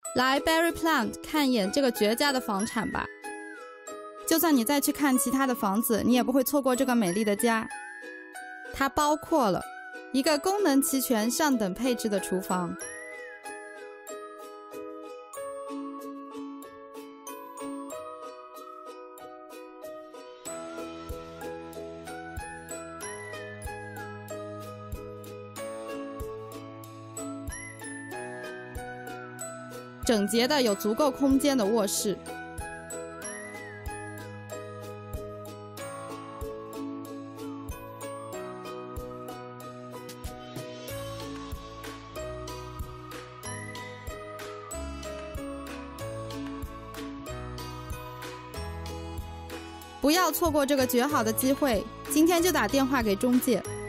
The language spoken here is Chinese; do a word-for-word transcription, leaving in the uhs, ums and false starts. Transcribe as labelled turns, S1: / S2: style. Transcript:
S1: 来 Barry Plant 看一眼这个绝佳的房产吧。就算你再去看其他的房子，你也不会错过这个美丽的家。它包括了一个功能齐全、上等配置的厨房，整洁的有足够空间的卧室，不要错过这个绝好的机会，今天就打电话给中介。